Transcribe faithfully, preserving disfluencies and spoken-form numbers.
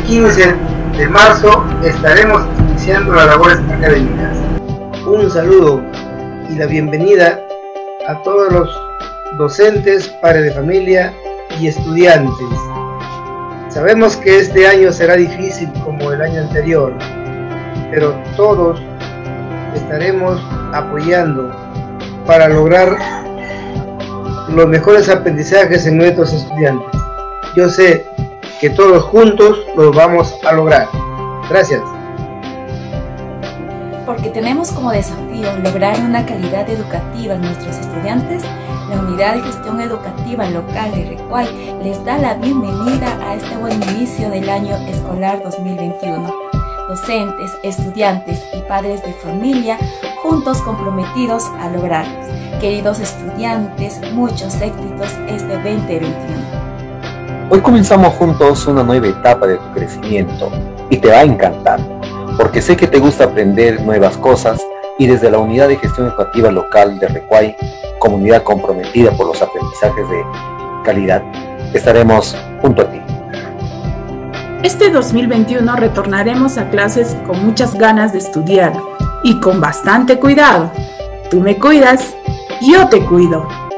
quince de marzo estaremos iniciando las labores académicas. Un saludo y la bienvenida a todos los docentes, padres de familia y estudiantes. Sabemos que este año será difícil como el año anterior, pero todos estaremos apoyando para lograr los mejores aprendizajes en nuestros estudiantes. Yo sé que todos juntos lo vamos a lograr. Gracias. Porque tenemos como desafío lograr una calidad educativa en nuestros estudiantes, la Unidad de Gestión Educativa Local de Recuay les da la bienvenida a este buen inicio del año escolar dos mil veintiuno. Docentes, estudiantes y padres de familia, juntos comprometidos a lograrlos. Queridos estudiantes, muchos éxitos este veinte veintiuno. Hoy comenzamos juntos una nueva etapa de tu crecimiento y te va a encantar, porque sé que te gusta aprender nuevas cosas y desde la Unidad de Gestión Educativa Local de Recuay, comunidad comprometida por los aprendizajes de calidad, estaremos junto a ti. Este dos mil veintiuno retornaremos a clases con muchas ganas de estudiar y con bastante cuidado. Tú me cuidas, yo te cuido.